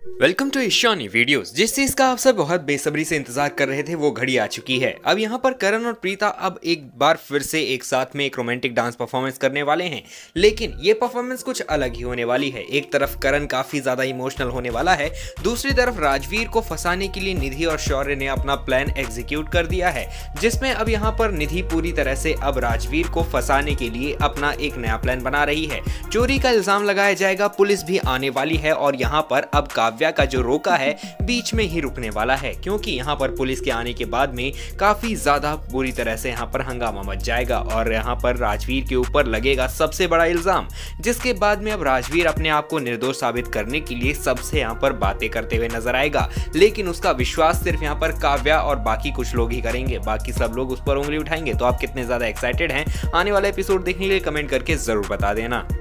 Welcome to Ishani videos. जिस चीज का आप सब बहुत बेसब्री से इंतजार कर रहे थे वो घड़ी आ चुकी है। अब यहाँ पर करण और प्रीता अब एक बार फिर से एक साथ में एक रोमांटिक डांस परफॉर्मेंस करने वाले हैं, लेकिन ये परफॉर्मेंस कुछ अलग ही होने वाली है। एक तरफ करण काफी ज्यादा इमोशनल होने वाला है, दूसरी तरफ राजवीर को फंसाने के लिए निधि और शौर्य ने अपना प्लान एग्जीक्यूट कर दिया है, जिसमें अब यहाँ पर निधि पूरी तरह से अब राजवीर को फंसाने के लिए अपना एक नया प्लान बना रही है। चोरी का इल्जाम लगाया जाएगा, पुलिस भी आने वाली है और यहाँ पर अब काव्या का जो रोका है बीच में ही रुकने वाला है, क्योंकि यहाँ पर पुलिस के आने के बाद में काफी ज्यादा बुरी तरह से यहाँ पर हंगामा मच जाएगा और यहाँ पर राजवीर के ऊपर लगेगा सबसे बड़ा इल्जाम, जिसके बाद में अब राजवीर अपने आप को निर्दोष साबित करने के लिए सबसे यहाँ पर बातें करते हुए नजर आएगा, लेकिन उसका विश्वास सिर्फ यहाँ पर काव्या और बाकी कुछ लोग ही करेंगे, बाकी सब लोग उस पर उंगली उठाएंगे। तो आप कितने ज्यादा एक्साइटेड हैं आने वाला एपिसोड देखने के लिए कमेंट करके जरूर बता देना।